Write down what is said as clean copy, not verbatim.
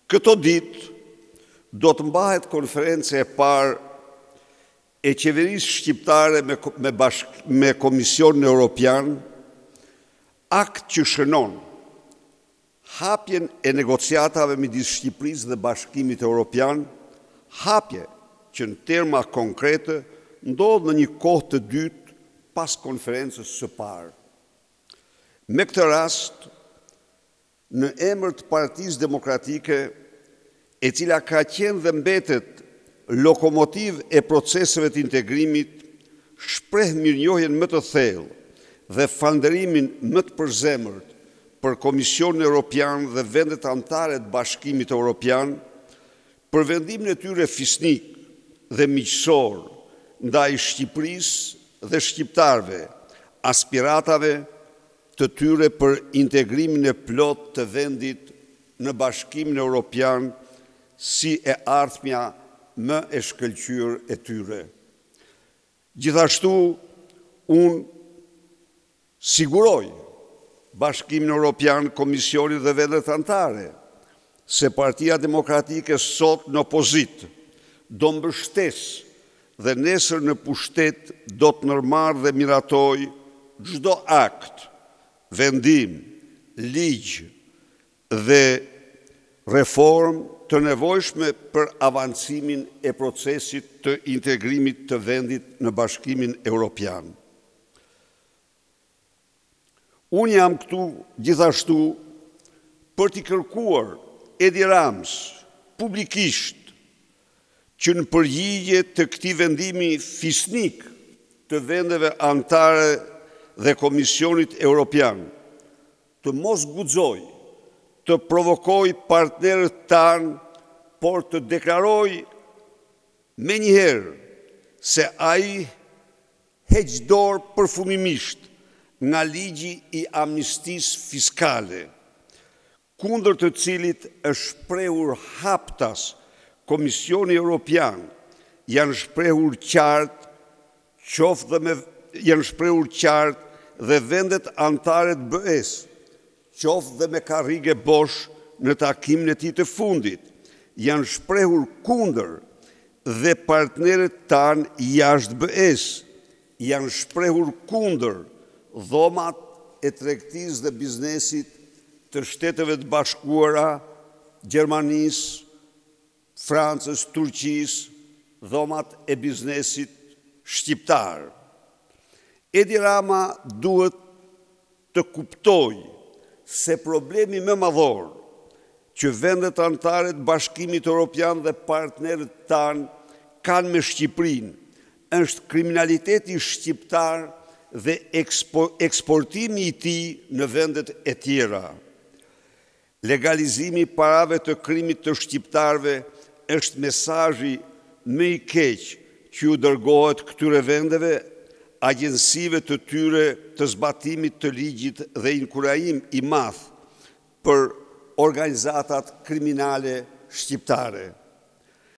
Këto ditë do të mbahet konferencë e parë e qeverisë shqiptare me Komisionin Evropian, akt që shënon hapjen e negociatave midis Shqipërisë dhe Bashkimit Evropian, hapje që në terma konkrete ndodh në një kohë të dytë pas konferencës së parë. Me këtë rast, në emër të Partisë Demokratike, e cila ka qenë dhe mbetet lokomotiv e proceseve të integrimit, shpreh mirënjohjen më të thellë dhe falënderimin më të përzemërt për Komisionin Evropian dhe vendet anëtare të Bashkimit Evropian për vendimin e tyre fisnik dhe miqësor ndaj Shqipërisë dhe shqiptarëve, aspiratave të tyre për integrimin e plot të vendit në Bashkimin Evropian si e ardhmja më e shkëlqyer e tyre. Gjithashtu, unë siguroj Bashkimin Evropian, Komisionit dhe vendet anëtare se Partia Demokratike sot në opozitë do mbështesë dhe nesër në pushtet do të ndërmarrë dhe miratoj çdo akt, vendim, ligj dhe reformë të nevojshme për avancimin e procesit të integrimit të vendit në Bashkimin Evropian. Unë jam këtu gjithashtu për t'i kërkuar Edi Ramës publikisht që në përgjigje të këtij vendimi fisnik të vendeve anëtare dhe Komisionit Evropian të mos guxojë të provokoj partnerët tanë, por të deklaroj me njëherë se ai heq dorë përfundimisht nga ligji i amnistisë fiskale, kundër të cilit është shprehur haptas Komisioni Evropian, janë shprehur qartë dhe vendet anëtare të BE-s, qoftë dhe me karrige bosh në takimin e tij të fundit, janë shprehur kundër dhe partnerët tanë jashtë BE-s, janë shprehur kundër dhomat e tregtisë dhe biznesit të Shteteve të Bashkuara, Gjermanisë, Francës, Turqisë, dhomat e biznesit shqiptar. Edi Rama duhet të kuptojë se problemi më madhor që vendet anëtare të Bashkimit Evropian dhe partnerët tanë kanë me Shqipërinë është kriminaliteti shqiptar dhe eksportimi i tij në vendet e tjera. Legalizimi i parave të krimit të shqiptarëve është mesazhi më i keq që u dërgohet këtyre vendeve, agjensive të tyre të zbatimit të ligjit dhe inkurajim i madh për organizatat kriminale shqiptare.